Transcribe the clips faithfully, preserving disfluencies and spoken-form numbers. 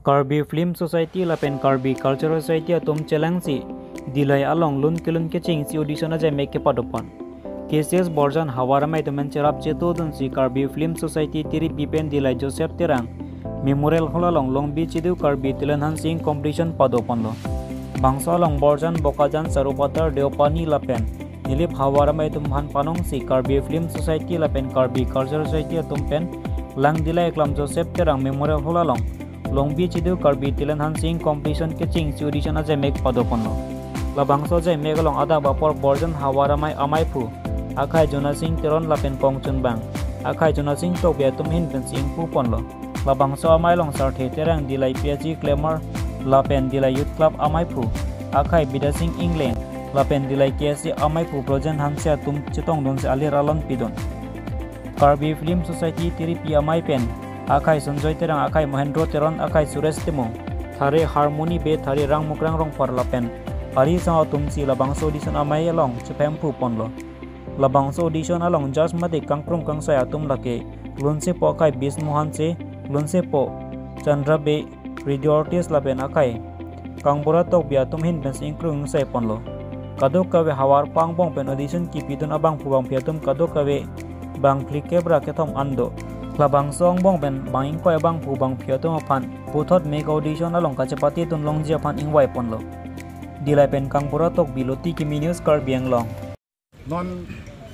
Karbi Film Society lapen Karbi Cultural Society atum chelangsi dilai along lun kilun keching si audition aja make padopan. Cases borjan hawaramai temen cerap ceto dun si Karbi Film Society tiri pipen dilai Joseph Terang Memorial Holalong Long Beach idu Karbi Tilanhan Sing Competition padopan lo. Bangsa long borjan bokajan sarupatar deopani lapen nilip hawaramai tumhan panong si Karbi Film Society lapen Karbi Cultural Society atum pen lang dilai klam Joseph Terang Memorial Holalong Long Beach idu Karbi Tilanhan Sing Competition keching si audition aja make padopan lo. Labangso jai megalong ada bapor borjan hawaramai amai pu akai Jona Sing teron lapen kongchun bang akai Jona Sing tok bia tum hin pen sing pu pon lo. Labangso amai long sarthe terang dilai P H G Glamour lapen dilai Youth Club amai pu akai Bida Sing England lapen dilai K S C amai pu projan hansia tum cetong don se alir alon pidon. Karbi Film Society tiri pi amai pen akai Sanjoy terang akai Mahendro teron akai Suresh temo thare harmony be thare rang mukrang rong par lapen ari sa tumsi labangso audition amai along chepem pu pon lo. Labangso audition along just mate kangprum kangsai atum lake lunse po akai bis mohan se lunse po Chandra be radio artist lapen akai kangbora tok bia tum hin bens inkrung sai pon lo. Kadok kawe hawar pang bong pen audition ki pidon abang pubang piatum kadok kawe bang klikebra ketom ando labang song bong ben bang ko bang pu bang phioto phan puthot meg audition along kachapati tun long jia phan ingwai pon lo dilai pen kangbora tok biloti ki minus Karbi long non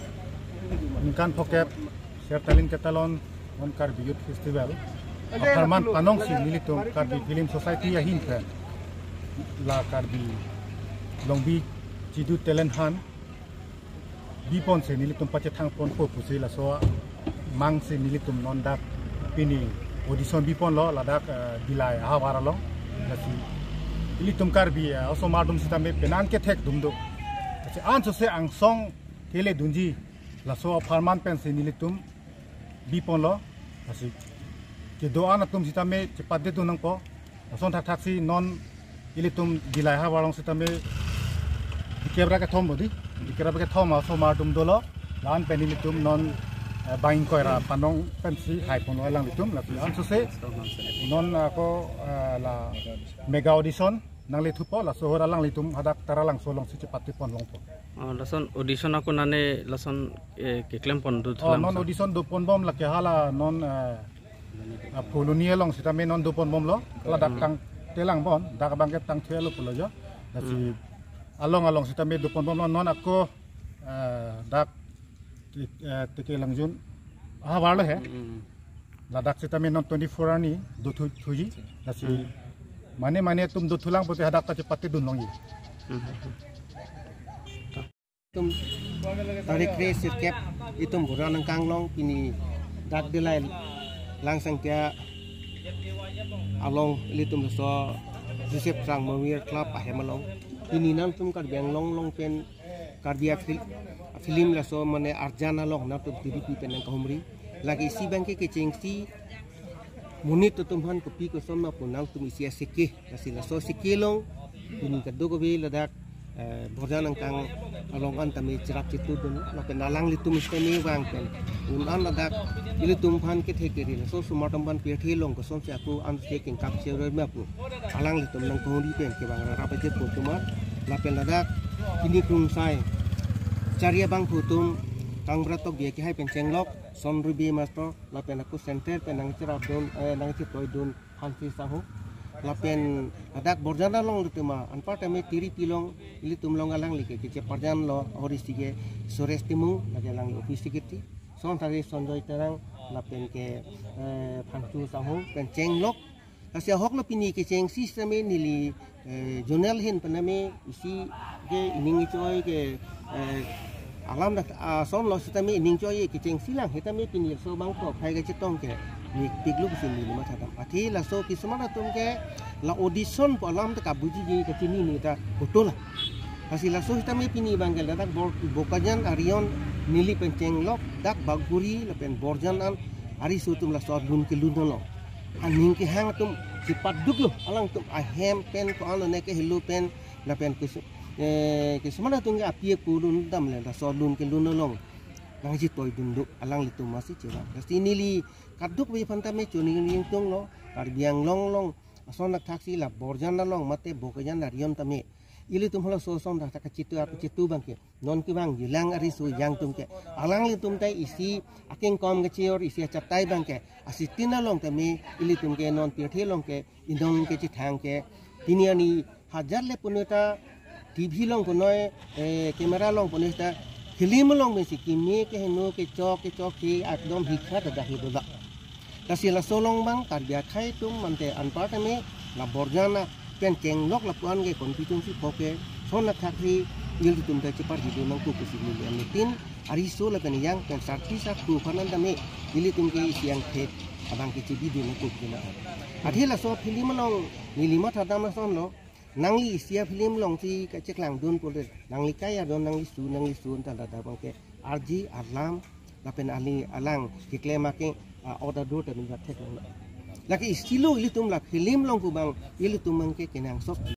kan phokep share talent katalon on Karbi Youth Festival aparman panong si militum Karbi Film Society ya hin pe la Karbi Long Beach chidu talent han bipon se militum pache thang pon po pusi la so mang se militum non dak pini audition bipon lo ladak dilai hawara lo lasi militum Karbi also madum sitame penan ke thek dumdo se an so se ang song tele dunji la so farman pen se militum bipon lo lasi ke do an atum sitame cepat de tunang po son thak thak si non militum dilai hawara sitame dikebra ke thom bodi dikebra ke thom so madum dolo lan pen militum non baing koira panong pensi hai pon lang litum la an so se non ko la mega audition nang le thupo la sohora lang litum hadak tara lang solong si cepati pon long po lason audition aku nane lason ke klem pon du oh non audition do pon bom la ke hala non polonia long sitame non do pon bom lo la dak tang telang bon dak bangket tang thelo pulo jo la si along along sitame do pon bom non aku dak teke langjun ah warlo he ladak sitame non twenty-four ani do thuji lasi mane mane tum do thulang pote hadak ta cepati dun longi tum tarik re sirkep itum buran kang long kini dak dilai langsang kia along litum so Joseph Terang Memorial Club ahemalong kini nam tum kar beng long long pen Karbi film la so mane arjana long na to T V pen ang kahumri lagi si bangke ke cengsi munit to tumhan ko pi ko somna punang tum isia seke la sila so sikelong ini kadogo be ladak borjan ang kang along an tami cerap citu dun la penalang litum istemi wang pen un an ladak ile tumhan ke thekeri so sumatam ban pe thelong ko som se aku an seking kap se re mapu alang litum nang kahumri pen ke bang ra pa je ko tumar la pen ladak kini krung sai Caria bang putum kang bratok dia ki hai penceng lok son rubi master lapen aku center penang cerap don nang cipoi don hansi sahu lapen adak borjana long lutuma anpa tame tiri pilong ili tumlong alang like ke parjan lo horistige Suresh timu nagalang office tikiti son tari Sanjoy Terang lapen ke phangchu sahu penceng lok asia hok lo pini ke ceng sistem nili jonel hin pename isi ke ining choi ke alam dak son lo sitame ining choi ke ceng silang hitame pinil so bang ko phai ke chitong ke ni piglu sin ni ma thadam athi la so kismana tum ke la audition po alam ta buji ji ke chini ni ta betul hasil la so hitame pini bangel dak bokajan arion nili penceng lok dak baguri la pen borjan an ari sutum la so dun ke lun lo aning ke hang tum sipat duk lo alang tum ahem pen ko an ne ke hilu pen la pen kus eh kismana tung api pulun dam le so lun ke lun long nang ji toy dunduk alang litu masih cewa pasti nili kaduk bi fantame chuni ning tung lo Karbiang long long son nak taksi la borjan na long mate bokajan na rion tame ili tum holo so son dak citu apa citu bang ke non ki bang jilang ari su yang tum ke alang li tum tai isi aking kom ke cior isi chatai bang ke asitina long tame ili tum ke non pirthi long ke indong ke chi thang ke tiniani hajar le puneta TV लोग पुनः कैमरा लोग पुनः फिल्म लोग में सिक्की में के हेनो के चौक के चौक के एकदम हिखा तक ही दोला तसी ला सोलोंग बांग कार्बिया खाई तुम मनते अनपार्ट में ला बोर्जाना पेन केंग लोग ला पुआन के कॉन्फिडेंस पोके सोना थाकरी यिल्दी तुम ते चिपार जिदे नंग को कुछ मिले हमने तीन अरिसो ला पेन यांग पेन साथी साथ टू फनन दमे यिल्दी तुम के सियांग थे abang ke cibi di nang ko kina adhela so film long nilima thadam la son lo nangli sia film long ti ka ceklang dun pole nangli kaya don nangli su nangli su ta da da bang ke rg alam la pen ali alang diklema ke order do ta ni ba thek long laki istilo ili tum la film long ku bang ili tum mang ke kenang sok